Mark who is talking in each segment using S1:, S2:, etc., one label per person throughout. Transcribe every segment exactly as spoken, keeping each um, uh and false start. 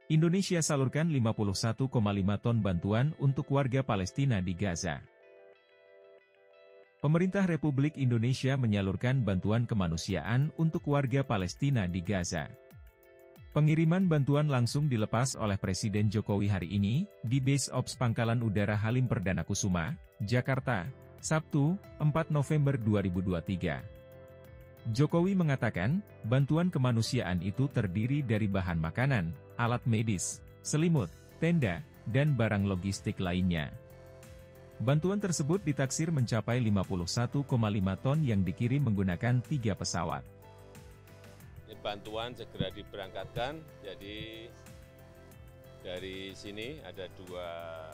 S1: Indonesia salurkan lima puluh satu koma lima ton bantuan untuk warga Palestina di Gaza. Pemerintah Republik Indonesia menyalurkan bantuan kemanusiaan untuk warga Palestina di Gaza. Pengiriman bantuan langsung dilepas oleh Presiden Jokowi hari ini, di Base Ops Pangkalan Udara Halim Perdana Kusuma, Jakarta, Sabtu, empat November dua ribu dua puluh tiga. Jokowi mengatakan, bantuan kemanusiaan itu terdiri dari bahan makanan, alat medis, selimut, tenda, dan barang logistik lainnya. Bantuan tersebut ditaksir mencapai lima puluh satu koma lima ton yang dikirim menggunakan tiga pesawat.
S2: Bantuan segera diberangkatkan, jadi dari sini ada dua,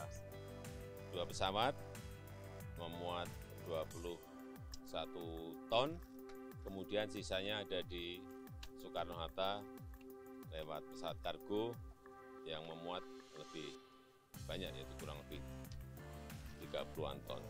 S2: dua pesawat, memuat dua puluh satu ton, kemudian sisanya ada di Soekarno-Hatta lewat pesawat kargo yang memuat lebih banyak, yaitu kurang lebih tiga puluhan ton.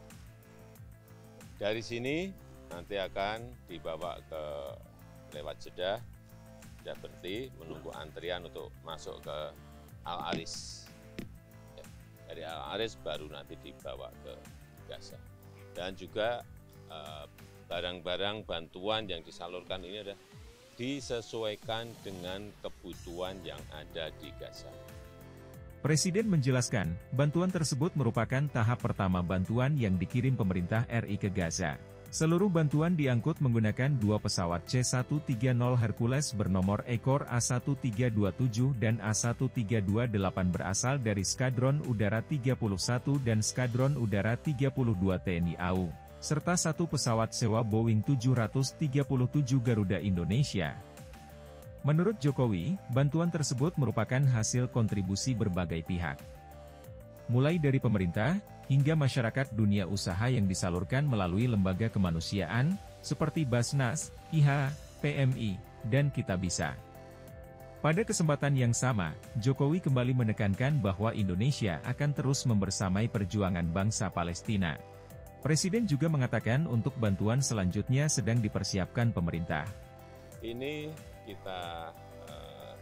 S2: Dari sini nanti akan dibawa ke lewat Jeddah, Jeddah berhenti menunggu antrian untuk masuk ke Al-Aris. Ya, dari Al-Aris baru nanti dibawa ke Gaza. Dan juga barang-barang eh, bantuan yang disalurkan ini adalah disesuaikan dengan kebutuhan yang ada di Gaza.
S1: Presiden menjelaskan, bantuan tersebut merupakan tahap pertama bantuan yang dikirim pemerintah R I ke Gaza. Seluruh bantuan diangkut menggunakan dua pesawat C seratus tiga puluh Hercules bernomor ekor A seribu tiga ratus dua puluh tujuh dan A seribu tiga ratus dua puluh delapan berasal dari Skadron Udara tiga puluh satu dan Skadron Udara tiga puluh dua T N I A U, serta satu pesawat sewa Boeing tujuh ratus tiga puluh tujuh Garuda Indonesia. Menurut Jokowi, bantuan tersebut merupakan hasil kontribusi berbagai pihak. Mulai dari pemerintah, hingga masyarakat dunia usaha yang disalurkan melalui lembaga kemanusiaan, seperti Basnas, I H A, P M I, dan Kitabisa. Pada kesempatan yang sama, Jokowi kembali menekankan bahwa Indonesia akan terus membersamai perjuangan bangsa Palestina. Presiden juga mengatakan untuk bantuan selanjutnya sedang dipersiapkan pemerintah.
S2: Ini kita uh,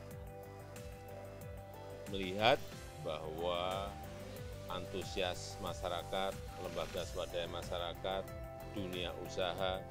S2: melihat bahwa antusias masyarakat, lembaga swadaya masyarakat, dunia usaha,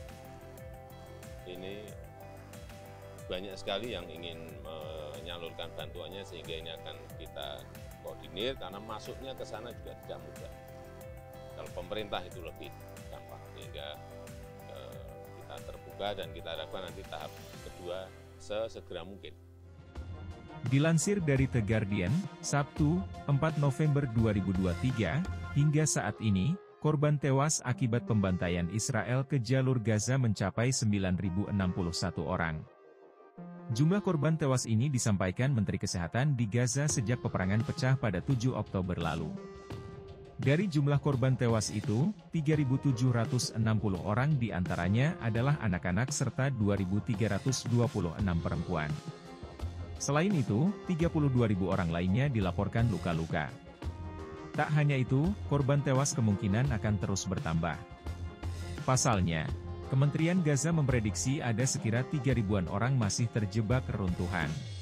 S2: ini banyak sekali yang ingin menyalurkan bantuannya, sehingga ini akan kita koordinir, karena masuknya ke sana juga tidak mudah. Kalau pemerintah itu lebih gampang, sehingga eh, kita terbuka dan kita harapkan nanti tahap kedua sesegera mungkin.
S1: Dilansir dari The Guardian, Sabtu, empat November dua ribu dua puluh tiga, hingga saat ini, korban tewas akibat pembantaian Israel ke jalur Gaza mencapai sembilan ribu enam puluh satu orang. Jumlah korban tewas ini disampaikan Menteri Kesehatan di Gaza sejak peperangan pecah pada tujuh Oktober lalu. Dari jumlah korban tewas itu, tiga ribu tujuh ratus enam puluh orang diantaranya adalah anak-anak serta dua ribu tiga ratus dua puluh enam perempuan. Selain itu, tiga puluh dua ribu orang lainnya dilaporkan luka-luka. Tak hanya itu, korban tewas kemungkinan akan terus bertambah. Pasalnya, Kementerian Gaza memprediksi ada sekira tiga ribuan orang masih terjebak reruntuhan.